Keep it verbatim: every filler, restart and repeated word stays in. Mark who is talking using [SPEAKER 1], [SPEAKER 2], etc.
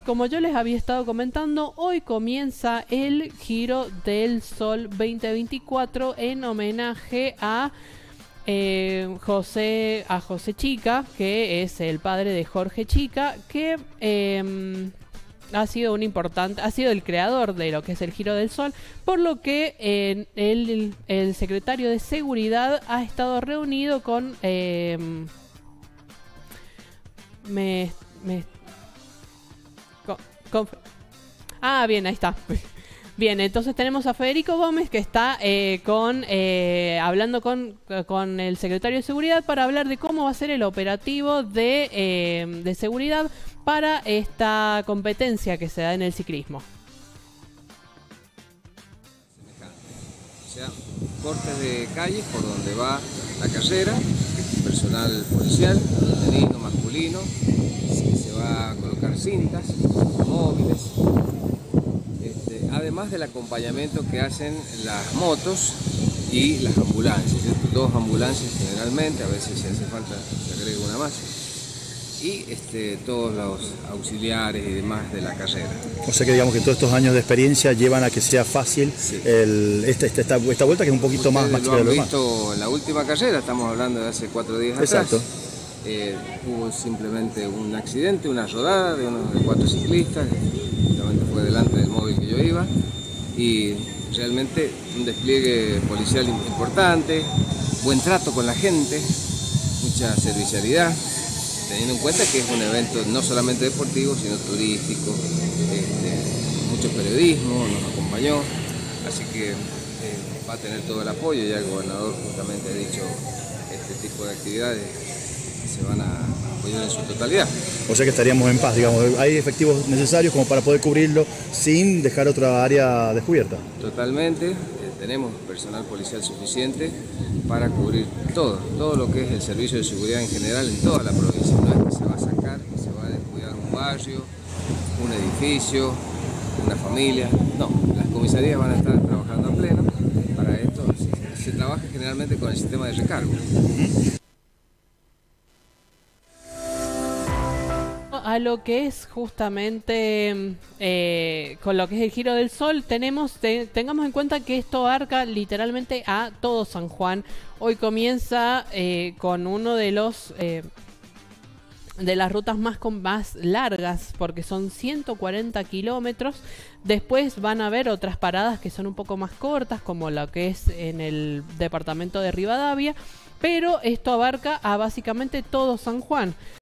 [SPEAKER 1] como yo les había estado comentando, hoy comienza el Giro del Sol veinte veinticuatro en homenaje a eh, José a José Chica, que es el padre de Jorge Chica, que eh, ha sido un importante, ha sido el creador de lo que es el Giro del Sol, por lo que eh, el, el secretario de Seguridad ha estado reunido con eh, me, me con, con, ah bien, ahí está. Bien, entonces tenemos a Federico Gómez que está eh, con eh, hablando con, con el secretario de Seguridad para hablar de cómo va a ser el operativo de, eh, de seguridad para esta competencia que se da en el ciclismo.
[SPEAKER 2] O sea, cortes de calles por donde va la carrera, personal policial, femenino, masculino, se va a colocar cintas, móviles. Este, además del acompañamiento que hacen las motos y las ambulancias, dos ambulancias generalmente, a veces si hace falta se agrega una más, y este, todos los auxiliares y demás de la carrera.
[SPEAKER 3] O sea que digamos que todos estos años de experiencia llevan a que sea fácil sí. el, esta, esta, esta, esta vuelta, que es un poquito
[SPEAKER 2] Ustedes
[SPEAKER 3] más, más
[SPEAKER 2] lo han visto en la última carrera, estamos hablando de hace cuatro días
[SPEAKER 3] Exacto.
[SPEAKER 2] atrás. Eh, hubo simplemente un accidente, una rodada de unos de cuatro ciclistas, justamente fue delante del móvil que yo iba, y realmente un despliegue policial importante, buen trato con la gente, mucha servicialidad, teniendo en cuenta que es un evento no solamente deportivo, sino turístico, este, mucho periodismo nos acompañó, así que eh, va a tener todo el apoyo. Ya el gobernador justamente ha dicho este tipo de actividades se van a apoyar en su totalidad.
[SPEAKER 3] O sea que estaríamos en paz, digamos, hay efectivos necesarios como para poder cubrirlo sin dejar otra área descubierta.
[SPEAKER 2] Totalmente, eh, tenemos personal policial suficiente para cubrir todo, todo lo que es el servicio de seguridad en general en toda la provincia. No es que se va a sacar, que se va a descuidar un barrio, un edificio, una familia, no, las comisarías van a estar trabajando a pleno. Para esto se, se trabaja generalmente con el sistema de recargo.
[SPEAKER 1] A lo que es justamente eh, con lo que es el Giro del Sol, tenemos te, tengamos en cuenta que esto abarca literalmente a todo San Juan. Hoy comienza eh, con uno de los eh, de las rutas más, con, más largas, porque son ciento cuarenta kilómetros. Después van a haber otras paradas que son un poco más cortas, como lo que es en el departamento de Rivadavia, pero esto abarca a básicamente todo San Juan.